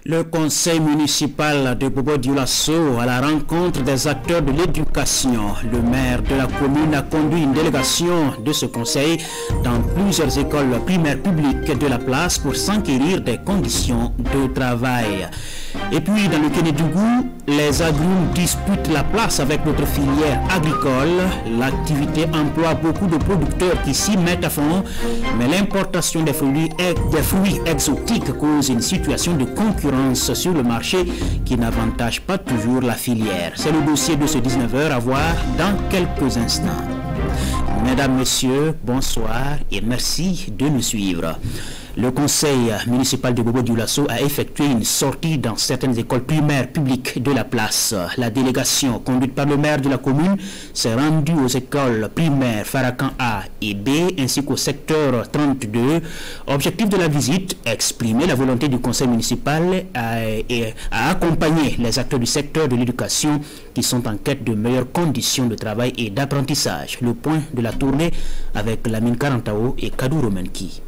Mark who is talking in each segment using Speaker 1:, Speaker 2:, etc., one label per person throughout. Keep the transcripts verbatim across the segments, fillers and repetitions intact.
Speaker 1: Le conseil municipal de Bobo-Dioulasso à la rencontre des acteurs de l'éducation. Le maire de la commune a conduit une délégation de ce conseil dans plusieurs écoles primaires publiques de la place pour s'enquérir des conditions de travail. Et puis dans le Kénédougou, les agrumes disputent la place avec notre filière agricole. L'activité emploie beaucoup de producteurs qui s'y mettent à fond, mais l'importation des fruits, des fruits exotiques cause une situation de concurrence sur le marché qui n'avantage pas toujours la filière. C'est le dossier de ce dix-neuf heures à voir dans quelques instants. Mesdames, Messieurs, bonsoir et merci de nous suivre. Le conseil municipal de Bobo-Dioulasso a effectué une sortie dans certaines écoles primaires publiques de la place. La délégation conduite par le maire de la commune s'est rendue aux écoles primaires Farakan A et B ainsi qu'au secteur trente-deux. Objectif de la visite, exprimer la volonté du conseil municipal à, et à accompagner les acteurs du secteur de l'éducation qui sont en quête de meilleures conditions de travail et d'apprentissage. Le point de la tournée avec Lamine Karantao et Kadou Romenki.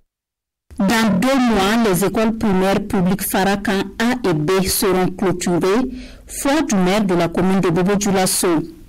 Speaker 2: Dans deux mois, les écoles primaires publiques Farakan A et B seront clôturées, faute du maire de la commune de Bobo-Dioulasso.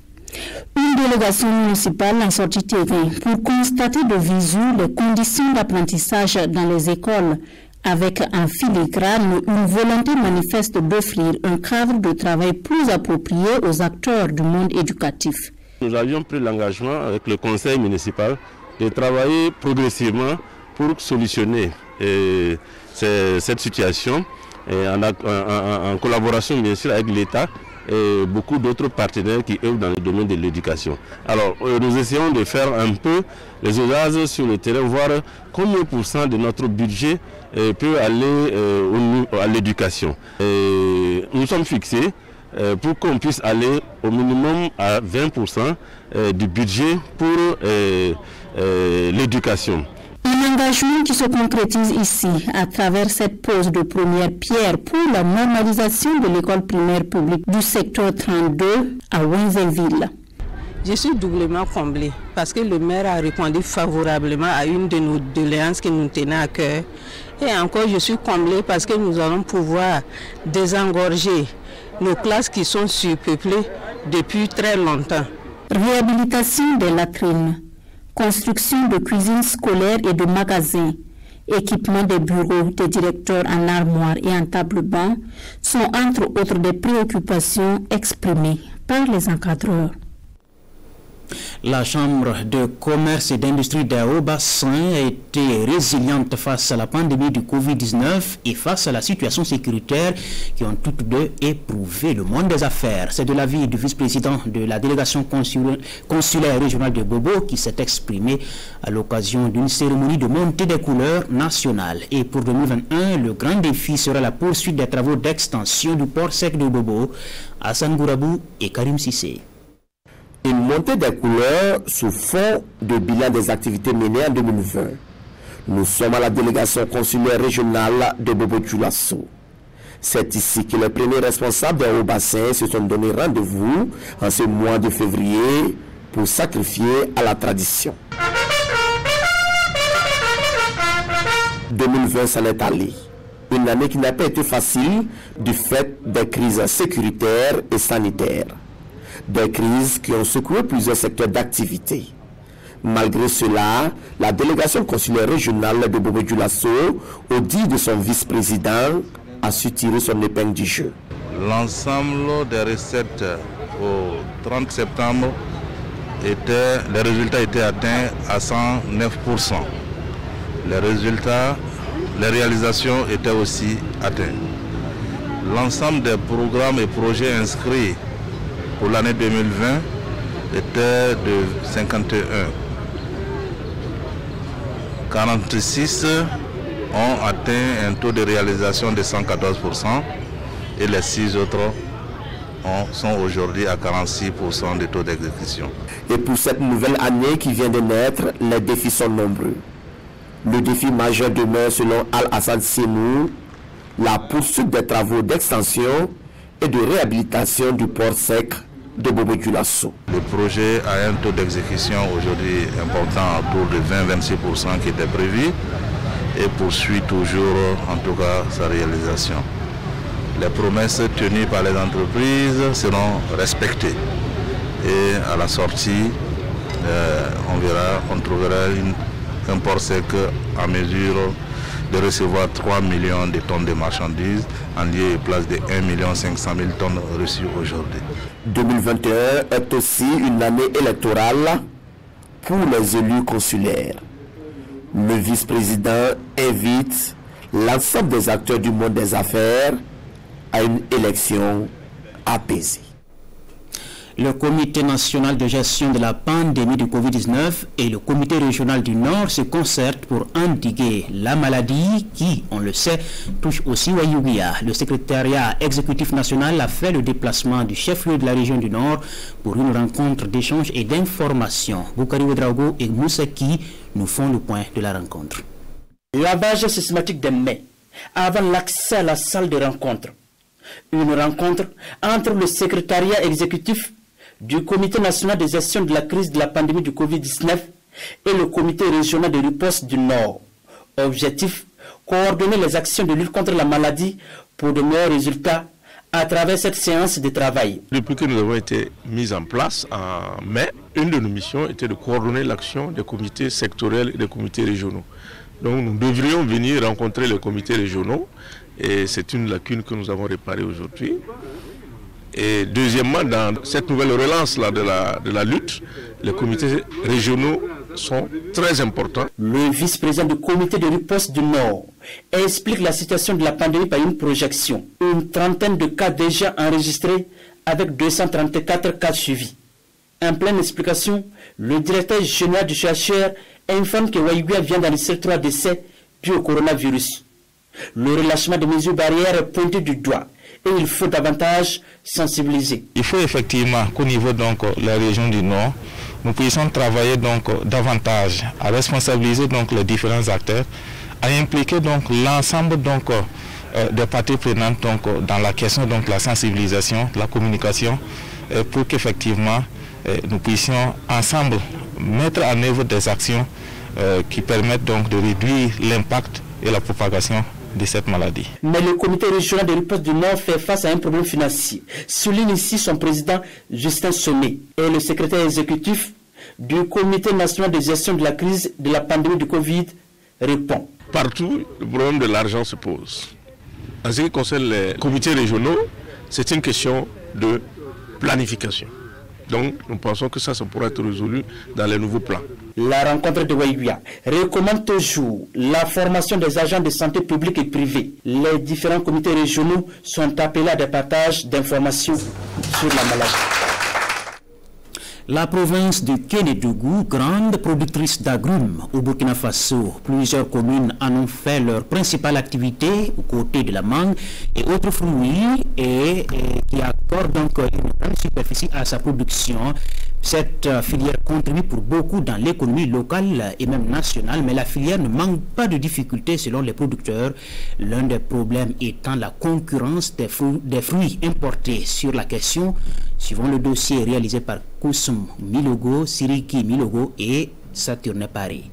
Speaker 2: Une délégation municipale en sortie terrain pour constater de visu les conditions d'apprentissage dans les écoles, avec en filigrane une volonté manifeste d'offrir un cadre de travail plus approprié aux acteurs du monde éducatif.
Speaker 3: Nous avions pris l'engagement avec le conseil municipal de travailler progressivement pour solutionner euh, cette situation et en, en, en collaboration bien sûr avec l'État et beaucoup d'autres partenaires qui œuvrent dans le domaine de l'éducation. Alors euh, nous essayons de faire un peu les usages sur le terrain, voir combien pour cent de notre budget euh, peut aller euh, au, à l'éducation. Nous sommes fixés euh, pour qu'on puisse aller au minimum à vingt pour cent euh, du budget pour euh, euh, l'éducation.
Speaker 2: Un engagement qui se concrétise ici à travers cette pose de première pierre pour la normalisation de l'école primaire publique du secteur trente-deux à Wenzelville.
Speaker 4: Je suis doublement comblée parce que le maire a répondu favorablement à une de nos doléances qui nous tenait à cœur. Et encore, je suis comblée parce que nous allons pouvoir désengorger nos classes qui sont surpeuplées depuis très longtemps.
Speaker 2: Réhabilitation des latrines, construction de cuisines scolaires et de magasins, équipement des bureaux des directeurs en armoire et en table-banc sont entre autres des préoccupations exprimées par les encadreurs.
Speaker 1: La Chambre de commerce et d'industrie des Hauts-Bassins a été résiliente face à la pandémie du Covid dix-neuf et face à la situation sécuritaire qui ont toutes deux éprouvé le monde des affaires. C'est de l'avis du vice-président de la délégation consulaire, consulaire régionale de Bobo qui s'est exprimé à l'occasion d'une cérémonie de montée des couleurs nationales. Et pour deux mille vingt et un, le grand défi sera la poursuite des travaux d'extension du port sec de Bobo. Hassan Gourabou et Karim Sissé.
Speaker 5: Une montée des couleurs sous fond de bilan des activités menées en deux mille vingt. Nous sommes à la délégation consulaire régionale de Bobo-Dioulasso. C'est ici que les premiers responsables des Hauts-Bassins se sont donné rendez-vous en ce mois de février pour sacrifier à la tradition. deux mille vingt s'en est allé. Une année qui n'a pas été facile du fait des crises sécuritaires et sanitaires. Des crises qui ont secoué plusieurs secteurs d'activité. Malgré cela, la délégation consulaire régionale de Bobo-Dioulasso, au dit de son vice-président, a su tirer son épingle du jeu.
Speaker 6: L'ensemble des recettes au trente septembre, était, les résultats étaient atteints à cent neuf pour cent. Les résultats, les réalisations étaient aussi atteintes. L'ensemble des programmes et projets inscrits pour l'année deux mille vingt était de cinquante et un. quarante-six ont atteint un taux de réalisation de cent quatorze pour cent et les six autres ont, sont aujourd'hui à quarante-six pour cent de taux d'exécution.
Speaker 5: Et pour cette nouvelle année qui vient de naître, les défis sont nombreux. Le défi majeur demeure selon Al-Hassan Senou, la poursuite des travaux d'extension et de réhabilitation du port sec de Bobo-Dioulasso.
Speaker 6: Le projet a un taux d'exécution aujourd'hui important autour de vingt à vingt-six pour cent qui était prévu et poursuit toujours en tout cas sa réalisation. les promesses tenues par les entreprises seront respectées. Et à la sortie, euh, on verra, on trouvera une, un port sec en mesure de recevoir trois millions de tonnes de marchandises en lieu et place de un million cinq cent mille tonnes reçues aujourd'hui.
Speaker 5: deux mille vingt et un est aussi une année électorale pour les élus consulaires. Le vice-président invite l'ensemble des acteurs du monde des affaires à une élection apaisée.
Speaker 1: Le Comité national de gestion de la pandémie de Covid dix-neuf et le Comité régional du Nord se concertent pour endiguer la maladie qui, on le sait, touche aussi Wayouguia. Le secrétariat exécutif national a fait le déplacement du chef-lieu de la région du Nord pour une rencontre d'échange et d'information. Boukari Ouedraogo et Moussaki nous font le point de la rencontre.
Speaker 7: Lavage systématique des mains avant l'accès à la salle de rencontre. Une rencontre entre le secrétariat exécutif du Comité national de gestion de la crise de la pandémie du Covid dix-neuf et le Comité régional de riposte du Nord. Objectif, coordonner les actions de lutte contre la maladie pour de meilleurs résultats à travers cette séance de travail.
Speaker 8: Depuis que nous avons été mis en place en mai, une de nos missions était de coordonner l'action des comités sectoriels et des comités régionaux. Donc nous devrions venir rencontrer les comités régionaux et c'est une lacune que nous avons réparée aujourd'hui. Et deuxièmement, dans cette nouvelle relance-là de la, de la lutte, les comités régionaux sont très importants.
Speaker 7: Le vice-président du comité de riposte du Nord explique la situation de la pandémie par une projection. Une trentaine de cas déjà enregistrés avec deux cent trente-quatre cas suivis. En pleine explication, le directeur général du C H R informe que Wayouguia vient d'enregistrer trois décès dus au coronavirus. Le relâchement des mesures barrières est pointé du doigt et il faut davantage sensibiliser.
Speaker 9: Il faut effectivement qu'au niveau donc de la région du Nord, nous puissions travailler donc davantage à responsabiliser donc les différents acteurs, à impliquer donc l'ensemble donc euh, des parties prenantes donc dans la question donc la sensibilisation, la communication, euh, pour qu'effectivement euh, nous puissions ensemble mettre en œuvre des actions euh, qui permettent donc de réduire l'impact et la propagation de cette maladie.
Speaker 7: Mais le comité régional de riposte du Nord fait face à un problème financier. Souligne ici son président Justin Sommet et le secrétaire exécutif du comité national de gestion de la crise de la pandémie du Covid répond.
Speaker 8: Partout, le problème de l'argent se pose. En ce qui concerne les comités régionaux, c'est une question de planification. Donc, nous pensons que ça, ça pourra être résolu dans les nouveaux plans.
Speaker 7: La rencontre de Wayouguia recommande toujours la formation des agents de santé publics et privés. Les différents comités régionaux sont appelés à des partages d'informations sur la maladie.
Speaker 1: La province de Kénédougou, grande productrice d'agrumes au Burkina Faso, plusieurs communes en ont fait leur principale activité aux côtés de la mangue et autres fruits et, et qui accordent donc une grande superficie à sa production. Cette filière contribue pour beaucoup dans l'économie locale et même nationale, mais la filière ne manque pas de difficultés selon les producteurs. L'un des problèmes étant la concurrence des fruits, des fruits importés. Sur la question, suivant le dossier réalisé par Koussoum Milogo, Siriki Milogo et Saturne Paris.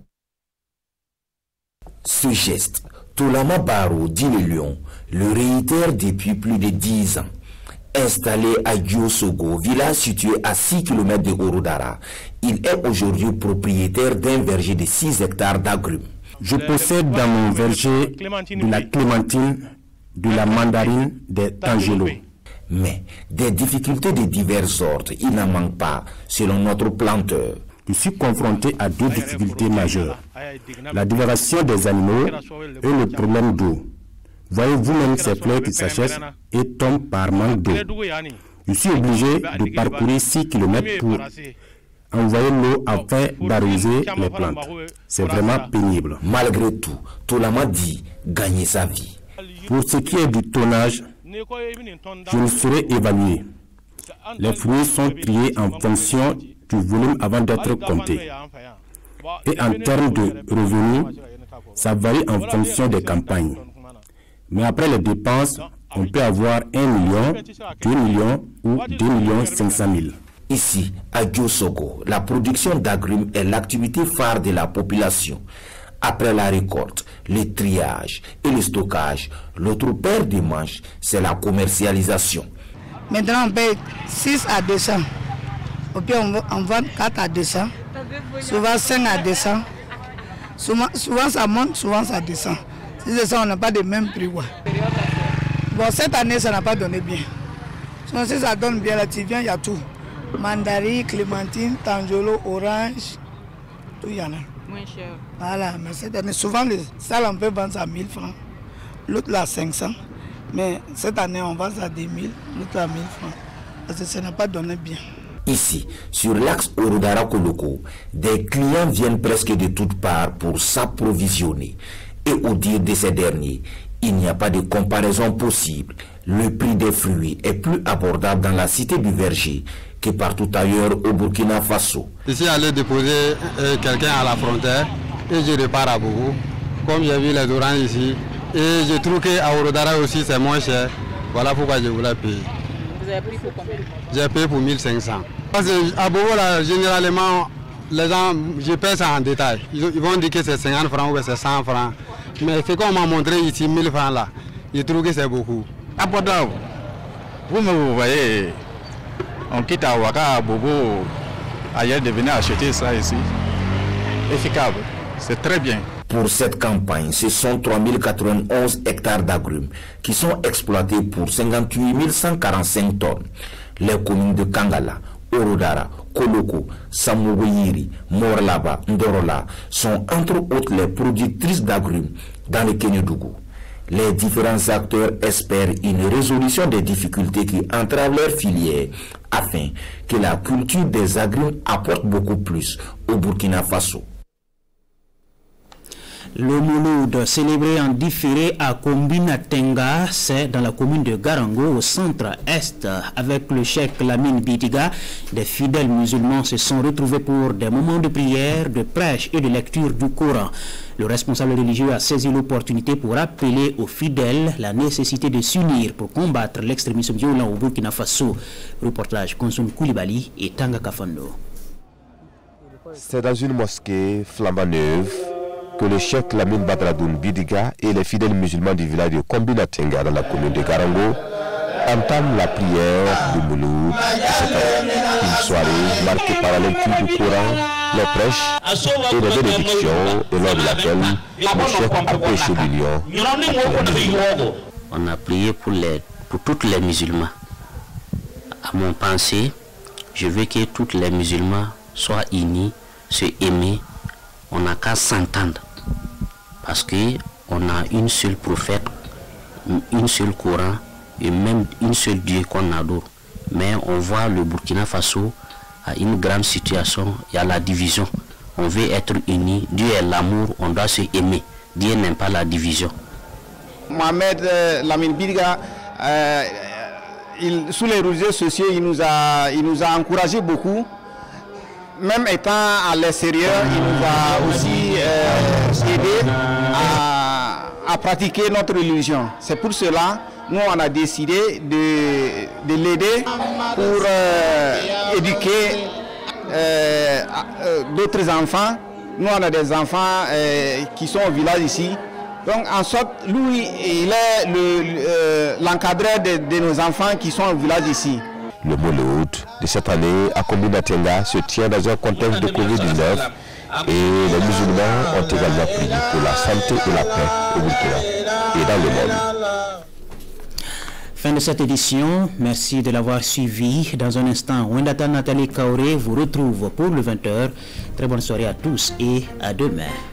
Speaker 5: Ce geste, Tolama Baro d'Ile-Lyon le réitère depuis plus de dix ans. Installé à Diosogo, village situé à six kilomètres de Orodara, il est aujourd'hui propriétaire d'un verger de six hectares d'agrumes.
Speaker 10: Je possède dans mon verger de la clémentine, de la mandarine, des tangelos.
Speaker 5: Mais des difficultés de divers ordres, il n'en manque pas, selon notre planteur.
Speaker 10: Je suis confronté à deux difficultés majeures. La dilatation des animaux et le problème d'eau. Voyez vous-même ces fleurs qui s'achètent et tombent par manque d'eau. Je suis obligé de parcourir six kilomètres pour envoyer l'eau afin d'arroser les plantes. C'est vraiment pénible.
Speaker 5: Malgré tout, Tolama dit gagner sa vie.
Speaker 10: Pour ce qui est du tonnage, je ne saurais évaluer. Les fruits sont triés en fonction du volume avant d'être comptés. Et en termes de revenus, ça varie en fonction des campagnes. Mais après les dépenses, on peut avoir un million, deux millions ou deux millions cinq cent mille.
Speaker 5: Ici, à Diosogo, la production d'agrumes est l'activité phare de la population. Après la récolte, le triage et le stockage, l'autre paire de manches, c'est la commercialisation.
Speaker 11: Maintenant, on paye six à deux cents. Ou bien on vend quatre à deux cents. Souvent cinq à deux cents. Souvent, souvent ça monte, souvent ça descend. Si c'est ça, on n'a pas de même prix. Ouais. Bon, cette année, ça n'a pas donné bien. Sinon, si ça donne bien, là, tu viens, il y a tout. Mandarine, clémentine, tanjolo, orange, tout il y en a. Moins cher. Voilà, mais cette année, souvent, les salles, on peut vendre ça à mille francs. L'autre, là, cinq cents. Mais cette année, on vend ça à deux mille, l'autre à mille francs. Parce que ça n'a pas donné bien.
Speaker 5: Ici, sur l'axe Orodara-Koloko, des clients viennent presque de toutes parts pour s'approvisionner. Et au dire de ces derniers, il n'y a pas de comparaison possible. Le prix des fruits est plus abordable dans la cité du Verger que partout ailleurs au Burkina Faso.
Speaker 12: Ici, aller déposer euh, quelqu'un à la frontière et je repars à Bougou. Comme j'ai vu les oranges ici, et je trouve qu'à Orodara aussi c'est moins cher. Voilà pourquoi je voulais payer. Vous avez pris pour combien? J'ai payé pour mille cinq cents. Parce qu'à Bogo, là, généralement, les gens, je paye ça en détail. Ils, ils vont dire que c'est cinquante francs ou que c'est cent francs. Mais ce qu'on m'a montré ici, mille francs là, je trouve que c'est beaucoup.
Speaker 13: Abordable. Vous me voyez, on quitte à Ouaka, à Bobo, ailleurs de venir acheter ça ici. Efficace, c'est très bien.
Speaker 5: Pour cette campagne, ce sont trois mille quatre-vingt-onze hectares d'agrumes qui sont exploités pour cinquante-huit mille cent quarante-cinq tonnes. Les communes de Kangala, Orodara, Koloko, Samogoyiri, Morlaba, Ndorola sont entre autres les productrices d'agrumes dans le Kénédougou. Les différents acteurs espèrent une résolution des difficultés qui entravent leur filière afin que la culture des agrumes apporte beaucoup plus au Burkina Faso.
Speaker 1: Le Mouloud, célébré en différé à Kombina-Tenga, c'est dans la commune de Garango, au centre-est. Avec le cheikh Lamine Bidiga, des fidèles musulmans se sont retrouvés pour des moments de prière, de prêche et de lecture du Coran. Le responsable religieux a saisi l'opportunité pour rappeler aux fidèles la nécessité de s'unir pour combattre l'extrémisme violent au Burkina Faso. Reportage Konsoum Koulibaly et Tanga Kafando.
Speaker 14: C'est dans une mosquée flambant neuve que le cheikh Lamine Badradoun Bidiga et les fidèles musulmans du village de Kombina-Tenga dans la commune de Garango entament la prière du Mouloud de cette année. Une soirée marquée par la lecture du Coran, les prêches et les bénédictions, et lors de laquelle le cheikh a prêché l'union.
Speaker 15: On a prié pour, les, pour tous les musulmans. À mon pensée, je veux que tous les musulmans soient unis, se aimer. On n'a qu'à s'entendre parce qu'on a une seule prophète, une seule Coran et même une seule Dieu qu'on adore. Mais on voit le Burkina Faso à une grande situation, il y a la division. On veut être unis, Dieu est l'amour, on doit se aimer. Dieu n'aime pas la division.
Speaker 16: Mohamed euh, Lamine Bidiga, euh, il, sous les réseaux sociaux, il nous a, il nous a encouragé beaucoup. Même étant à l'extérieur, il nous a aussi euh, aidé à, à pratiquer notre religion. C'est pour cela nous on a décidé de, de l'aider pour euh, éduquer euh, euh, d'autres enfants. Nous on a des enfants euh, qui sont au village ici. Donc en sorte, lui, il est l'encadreur le, euh, de, de nos enfants qui sont au village ici.
Speaker 14: Le Mouloud de cette année à Kombina-Tenga se tient dans un contexte de Covid dix-neuf et les musulmans ont également prié pour la santé et la paix au Burkina et dans le monde.
Speaker 1: Fin de cette édition, merci de l'avoir suivi. Dans un instant, Wendata Nathalie Kaoré vous retrouve pour le vingt heures. Très bonne soirée à tous et à demain.